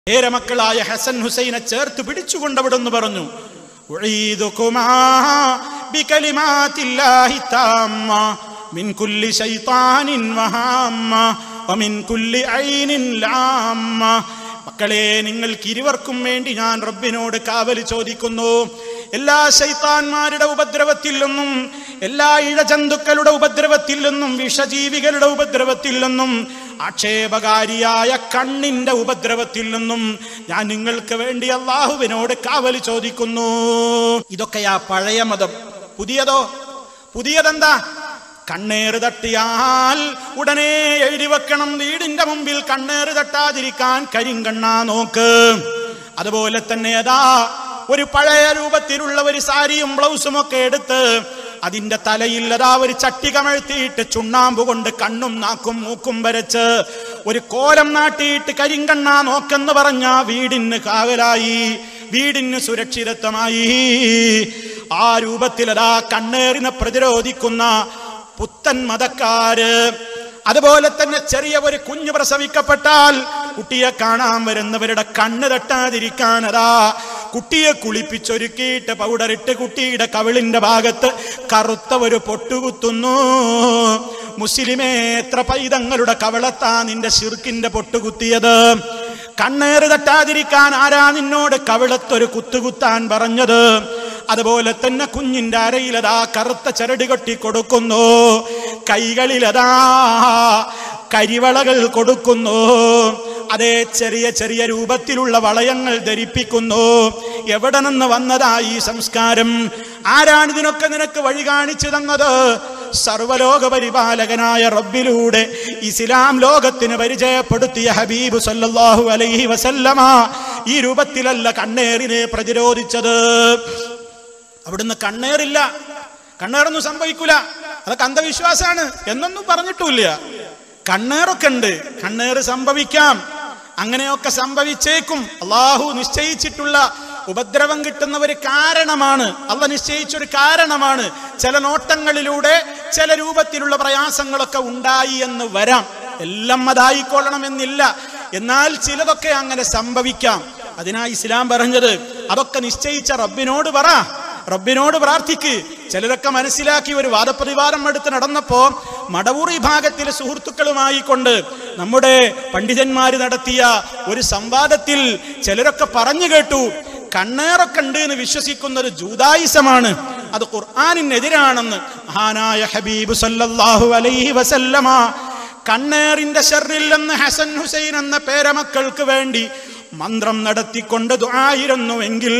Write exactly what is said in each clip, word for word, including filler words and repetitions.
പേരമക്കളായ ഹസൻ ഹുസൈനെ ചേർത്ത് പിടിച്ചുകൊണ്ട് അവിടുന്ന് പറഞ്ഞു, ഉഈദുകുമാ ബികലിമാത്തില്ലാഹി തമ്മ മിൻ കുല്ലി ശൈത്താനിൻ വഹമ്മ വമിൻ കുല്ലി ഐനിൻ ലാമ്മ. മക്കളെ, നിങ്ങൾക്ക് ഇരുവർക്കും വേണ്ടി ഞാൻ റബ്ബിനോട് കാവല് ചോദിക്കുന്നു. എല്ലാ ശൈത്താന്മാരുടെ ഉപദ്രവത്തിൽ നിന്നും, എല്ലാ ഇഴജന്തുക്കളുടെ ഉപദ്രവത്തിൽ നിന്നും, വിഷജീവികളുടെ ഉപദ്രവത്തിൽ നിന്നും, ആക്ഷേപകാരിയായ കണ്ണിന്റെ ഉപദ്രവത്തിൽ നിന്നും ഞാൻ നിങ്ങൾക്ക് വേണ്ടി അല്ലാഹുവിനോട് കാവല് ചോദിക്കുന്നു. ഇതൊക്കെയാ പഴയ മതം. പുതിയതോ? പുതിയതെന്താ? കണ്ണേറ് തട്ടിയാൽ ഉടനെ എഴുതി വെക്കണം, വീടിന്റെ മുമ്പിൽ കണ്ണേറ് തട്ടാതിരിക്കാൻ കരിങ്കണ്ണാ നോക്ക്. അതുപോലെ തന്നെ അതാ ഒരു പഴയ രൂപത്തിലുള്ള ഒരു സാരിയും ബ്ലൗസും ഒക്കെ എടുത്ത് അതിന്റെ തലയിൽ അതാ ഒരു ചട്ടി കമഴ്ത്തിയിട്ട് ചുണ്ണാമ്പ് കൊണ്ട് കണ്ണും നാക്കും മൂക്കും വരച്ച് ഒരു കോലം നാട്ടിയിട്ട് കരിങ്കണ്ണാ നോക്കെന്ന് പറഞ്ഞ വീടിന് കാവലായി, വീടിന് സുരക്ഷിതത്വമായി. ആ രൂപത്തിൽ അതാ കണ്ണേറിനെ പ്രതിരോധിക്കുന്ന പുത്തൻ മതക്കാര്. അതുപോലെ തന്നെ ചെറിയ ഒരു കുഞ്ഞ് പ്രസവിക്കപ്പെട്ടാൽ കുട്ടിയെ കാണാൻ വരുന്നവരുടെ കണ്ണ് തട്ടാതിരിക്കാൻ അതാ കുട്ടിയെ കുളിപ്പിച്ചൊരുക്കിയിട്ട് പൗഡറിട്ട് കുട്ടിയുടെ കവിളിന്റെ ഭാഗത്ത് കറുത്ത ഒരു പൊട്ടുകുത്തുന്നു. മുസ്ലിമേ, എത്ര പൈതങ്ങളുടെ കവളത്താ നിന്റെ ശിർക്കിന്റെ പൊട്ടുകുത്തിയത്? കണ്ണേറ് തട്ടാതിരിക്കാൻ ആരാ നിന്നോട് കവിളത്തൊരു കുത്തുകുത്താൻ പറഞ്ഞത്? അതുപോലെ തന്നെ കുഞ്ഞിന്റെ അരയിലതാ കറുത്ത ചരട് കെട്ടി കൊടുക്കുന്നു, കൈകളിലതാ കരിവളകൾ കൊടുക്കുന്നു, അതേ ചെറിയ ചെറിയ രൂപത്തിലുള്ള വളയങ്ങൾ ധരിപ്പിക്കുന്നു. എവിടെ നിന്ന് വന്നതാ ഈ സംസ്കാരം? ആരാണിതിനൊക്കെ നിനക്ക് വഴി കാണിച്ചു തന്നത്? സർവലോക പരിപാലകനായ റബ്ബിലൂടെ ഇസ്ലാം ലോകത്തിന് പരിചയപ്പെടുത്തിയ ഹബീബ് സല്ലല്ലാഹു അലൈഹി വസല്ലമ ഈ രൂപത്തിലല്ല കണ്ണേറിനെ പ്രതിരോധിച്ചത്. അവിടുന്ന് കണ്ണേറില്ല, കണ്ണേറൊന്നും സംഭവിക്കൂല, അതൊക്കെ അന്ധവിശ്വാസാണ് എന്നൊന്നും പറഞ്ഞിട്ടില്ല. കണ്ണേറൊക്കെ ഉണ്ട്, കണ്ണേറ് സംഭവിക്കാം, അങ്ങനെയൊക്കെ സംഭവിച്ചേക്കും. അള്ളാഹു നിശ്ചയിച്ചിട്ടുള്ള ഉപദ്രവം കിട്ടുന്ന ഒരു കാരണമാണ്, അള്ള നിശ്ചയിച്ചൊരു കാരണമാണ്. ചില നോട്ടങ്ങളിലൂടെ ചില രൂപത്തിലുള്ള പ്രയാസങ്ങളൊക്കെ ഉണ്ടായി എന്ന് വരാം, എല്ലാം അതായിക്കൊള്ളണം എന്നില്ല. എന്നാൽ ചിലതൊക്കെ അങ്ങനെ സംഭവിക്കാം. അതിനാ ഇസ്ലാം പറഞ്ഞത് അതൊക്കെ നിശ്ചയിച്ച റബ്ബിനോട് പറ, റബ്ബിനോട് പ്രാർത്ഥിക്ക്. ചിലരൊക്കെ മനസ്സിലാക്കി ഒരു വാദപ്രതിവാദം എടുത്ത് നടന്നപ്പോ മടവൂർ വിഭാഗത്തിലെ സുഹൃത്തുക്കളുമായി കൊണ്ട് നമ്മുടെ പണ്ഡിതന്മാര് നടത്തിയ ഒരു സംവാദത്തിൽ ചിലരൊക്കെ പറഞ്ഞു കേട്ടു, കണ്ണേറൊക്കെ ഉണ്ട് എന്ന് വിശ്വസിക്കുന്നത് ജൂദായിസമാണ്, അത് ഖുർആനിനെതിരാണെന്ന്. മഹാനായ ഹബീബ് സല്ലല്ലാഹു അലൈഹി വസല്ലമ കണ്ണേറിന്റെ ശർറിൽ നിന്ന് ഹസൻ ഹുസൈൻ എന്ന പേരമക്കൾക്ക് വേണ്ടി മന്ത്രം നടത്തിക്കൊണ്ട് ദുആയിരുന്നുവെങ്കിൽ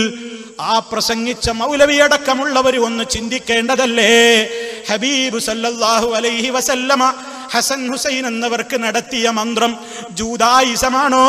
ആ പ്രസംഗിച്ച മൗലവിയടക്കമുള്ളവർ ഒന്ന് ചിന്തിക്കേണ്ടതല്ലേ? ഹബീബ് സല്ലല്ലാഹു അലൈഹി വസല്ലമ ഹസൻ ഹുസൈൻ എന്നവർക്ക് നടത്തിയ മന്ത്രം ജൂദായിസമാണോ,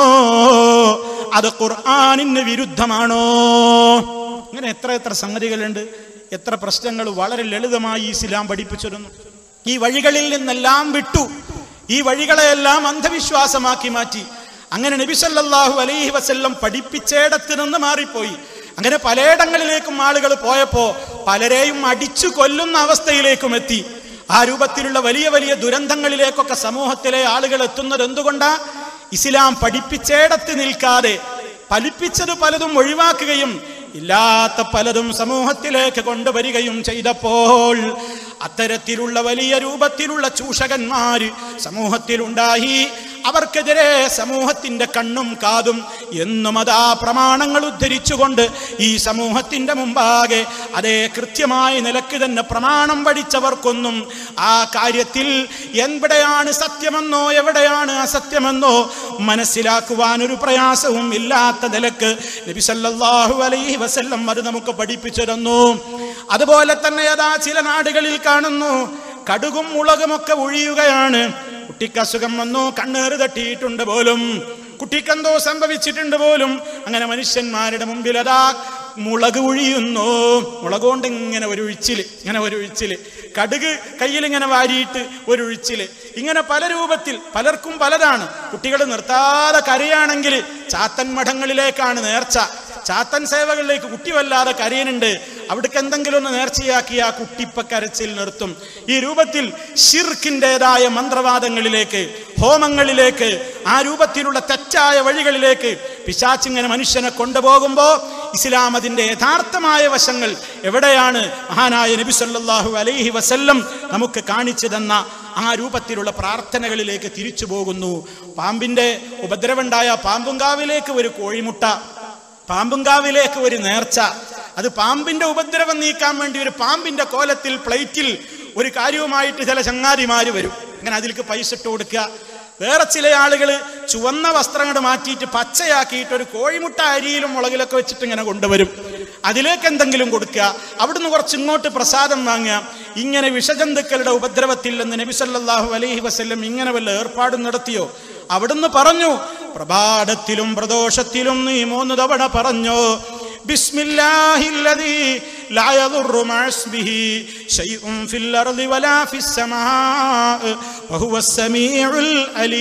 അത് ഖുർആനിന് വിരുദ്ധമാണോ? ഇങ്ങനെ എത്ര എത്ര സംഗതികളുണ്ട്, എത്ര പ്രശ്നങ്ങൾ വളരെ ലളിതമായി ഇസ്ലാം പഠിപ്പിച്ചിരുന്നു. ഈ വഴികളിൽ നിന്നെല്ലാം വിട്ടു, ഈ വഴികളെയെല്ലാം അന്ധവിശ്വാസമാക്കി മാറ്റി. അങ്ങനെ നബി സല്ലല്ലാഹു അലൈഹി വസല്ലം പഠിപ്പിച്ചേടത്ത് നിന്ന് മാറിപ്പോയി. അങ്ങനെ പലയിടങ്ങളിലേക്കും ആളുകൾ പോയപ്പോ പലരെയും അടിച്ചു കൊല്ലുന്ന അവസ്ഥയിലേക്കും എത്തി. ആ രൂപത്തിലുള്ള വലിയ വലിയ ദുരന്തങ്ങളിലേക്കൊക്കെ സമൂഹത്തിലെ ആളുകൾ എത്തുന്നത് എന്തുകൊണ്ടാ? ഇസ്ലാം പഠിപ്പിച്ചേടത്ത് നിൽക്കാതെ ഫലിപ്പിച്ചത് പലതും ഒഴിവാക്കുകയും ഇല്ലാത്ത പലതും സമൂഹത്തിലേക്ക് കൊണ്ടുവരികയും ചെയ്തപ്പോൾ അത്തരത്തിലുള്ള വലിയ രൂപത്തിലുള്ള ചൂഷകന്മാര് സമൂഹത്തിലുണ്ടായി. അവർക്കെതിരെ സമൂഹത്തിന്റെ കണ്ണും കാതും എന്നും അതാ പ്രമാണങ്ങൾ ഉദ്ധരിച്ചുകൊണ്ട് ഈ സമൂഹത്തിന്റെ മുമ്പാകെ അതേ കൃത്യമായ നിലക്ക് തന്നെ പ്രമാണം പഠിച്ചവർക്കൊന്നും ആ കാര്യത്തിൽ എവിടെയാണ് സത്യമെന്നോ എവിടെയാണ് അസത്യമെന്നോ മനസ്സിലാക്കുവാനൊരു പ്രയാസവും ഇല്ലാത്ത നിലക്ക് നബി സല്ലല്ലാഹു അലൈഹി വസല്ലം അത് നമുക്ക് പഠിപ്പിച്ചു തന്നു. അതുപോലെ തന്നെ അതാ ചില നാടുകളിൽ കാണുന്നു കടുകും മുളകുമൊക്കെ ഒഴിയുകയാണ്. കുട്ടിക്ക് അസുഖം വന്നു, കണ്ണേറ് തട്ടിയിട്ടുണ്ട് പോലും, കുട്ടിക്കെന്തോ സംഭവിച്ചിട്ടുണ്ട് പോലും. അങ്ങനെ മനുഷ്യന്മാരുടെ മുമ്പിൽ അതാ മുളക് ഒഴിയുന്നു. മുളക് കൊണ്ട് ഇങ്ങനെ ഒരു ഒഴിച്ചില്, ഇങ്ങനെ ഒരു ഒഴിച്ചില്, കടുക് കയ്യിൽ ഇങ്ങനെ വാരിയിട്ട് ഒരു ഒഴിച്ചില്, ഇങ്ങനെ പല രൂപത്തിൽ പലർക്കും പലതാണ്. കുട്ടികൾ നിർത്താതെ കരയാണെങ്കിൽ ചാത്തൻ മഠങ്ങളിലേക്കാണ് നേർച്ച, ചാത്തൻ സേവകളിലേക്ക് കുട്ടി വല്ലാതെ കരയുന്നുണ്ട്, അവിടേക്ക് എന്തെങ്കിലും ഒന്ന് നേർച്ചയാക്കി ആ കുട്ടിപ്പ കരച്ചിൽ നിർത്തും. ഈ രൂപത്തിൽ ശിർക്കിൻ്റെതായ മന്ത്രവാദങ്ങളിലേക്ക്, ഹോമങ്ങളിലേക്ക്, ആ രൂപത്തിലുള്ള തെറ്റായ വഴികളിലേക്ക് പിശാചിങ്ങനെ മനുഷ്യനെ കൊണ്ടുപോകുമ്പോൾ ഇസ്ലാം അതിൻ്റെ യഥാർത്ഥമായ വശങ്ങൾ എവിടെയാണ് മഹാനായ നബി സല്ലല്ലാഹു അലൈഹി വസല്ലം നമുക്ക് കാണിച്ചു തന്ന ആ രൂപത്തിലുള്ള പ്രാർത്ഥനകളിലേക്ക് തിരിച്ചു പോകുന്നു. പാമ്പിന്റെ ഉപദ്രവമുണ്ടായ പാമ്പുംകാവിലേക്ക് ഒരു കോഴിമുട്ട, പാമ്പുംകാവിലേക്ക് ഒരു നേർച്ച, അത് പാമ്പിന്റെ ഉപദ്രവം നീക്കാൻ വേണ്ടി ഒരു പാമ്പിന്റെ കോലത്തിൽ പ്ലേറ്റിൽ ഒരു കാര്യവുമായിട്ട് ചില ചങ്ങാതിമാര് വരും. അങ്ങനെ അതിലേക്ക് പൈസ ഇട്ട് കൊടുക്കുക. വേറെ ചില ആളുകൾ ചുവന്ന വസ്ത്രങ്ങൾ മാറ്റിയിട്ട് പച്ചയാക്കിയിട്ട് ഒരു കോഴിമുട്ട അരിയിലും മുളകിലൊക്കെ വെച്ചിട്ട് ഇങ്ങനെ കൊണ്ടുവരും. അതിലേക്ക് എന്തെങ്കിലും കൊടുക്കുക, അവിടുന്ന് കുറച്ച് ഇങ്ങോട്ട് പ്രസാദം വാങ്ങുക. ഇങ്ങനെ വിഷജന്തുക്കളുടെ ഉപദ്രവത്തിൽ നിന്ന് നബി സല്ലല്ലാഹു അലൈഹി വസല്ലം ഇങ്ങനെ വല്ല ഏർപ്പാടും നടത്തിയോ? അവിടുന്ന് പറഞ്ഞു, പ്രഭാതത്തിലും പ്രദോഷത്തിലും നീ മൂന്ന് തവണ പറഞ്ഞു, ബിസ്മില്ലാഹില്ലദീ ലാ യദുറു മഅസ്മിഹി ശൈഉൻ ഫിൽ അർളി വലാ ഫിസ് സമാഇ വഹുവസ് സമീഉൽ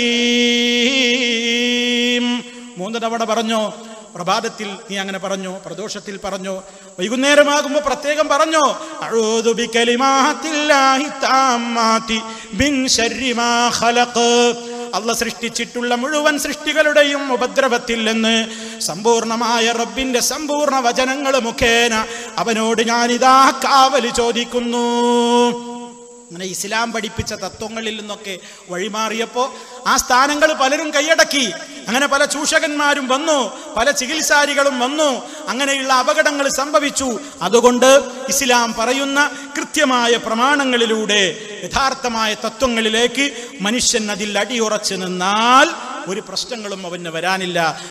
അലീം. മൂന്ന് തവണ പറഞ്ഞു. പ്രഭാതത്തിൽ നീ അങ്ങനെ പറഞ്ഞു, പ്രദോഷത്തിൽ പറഞ്ഞു, വൈകുന്നേരമാകുമ്പോൾ പ്രത്യേകം പറഞ്ഞു, അഊദു ബികലിമാത്തില്ലാഹി തമ്മാതി മിൻ ശർരി മാ ഖലഖ്. അള്ളാഹ് സൃഷ്ടിച്ചിട്ടുള്ള മുഴുവൻ സൃഷ്ടികളുടെയും ഉപദ്രവത്തിൽ നിന്ന് സമ്പൂർണമായ റബ്ബിന്റെ സമ്പൂർണ്ണ വചനങ്ങൾ മുഖേന അവനോട് ഞാനിതാ കാവല് ചോദിക്കുന്നു. അങ്ങനെ ഇസ്ലാം പഠിപ്പിച്ച തത്വങ്ങളിൽ നിന്നൊക്കെ വഴിമാറിയപ്പോൾ ആ സ്ഥാനങ്ങൾ പലരും കൈയടക്കി. അങ്ങനെ പല ചൂഷകന്മാരും വന്നു, പല ചികിത്സാരികളും വന്നു, അങ്ങനെയുള്ള അപകടങ്ങൾ സംഭവിച്ചു. അതുകൊണ്ട് ഇസ്ലാം പറയുന്ന കൃത്യമായ പ്രമാണങ്ങളിലൂടെ യഥാർത്ഥമായ തത്വങ്ങളിലേക്ക് മനുഷ്യൻ അതിൽ അടിയുറച്ചു നിന്നാൽ ഒരു പ്രശ്നങ്ങളും അവന് വരാനില്ല.